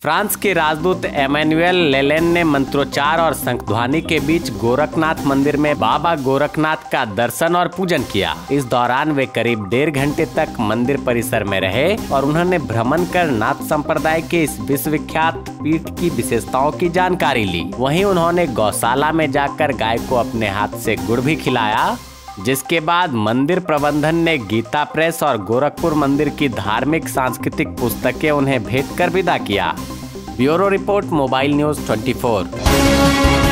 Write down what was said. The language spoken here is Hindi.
फ्रांस के राजदूत एमैनुएल लेलेन ने मंत्रोच्चार और शंखध्वनि के बीच गोरखनाथ मंदिर में बाबा गोरखनाथ का दर्शन और पूजन किया। इस दौरान वे करीब 1.5 घंटे तक मंदिर परिसर में रहे और उन्होंने भ्रमण कर नाथ संप्रदाय के इस विश्वविख्यात पीठ की विशेषताओं की जानकारी ली। वहीं उन्होंने गौशाला में जाकर गाय को अपने हाथ से गुड़ भी खिलाया, जिसके बाद मंदिर प्रबंधन ने गीता प्रेस और गोरखपुर मंदिर की धार्मिक सांस्कृतिक पुस्तकें उन्हें भेंट कर विदा किया। Bureau report, mobile news 24।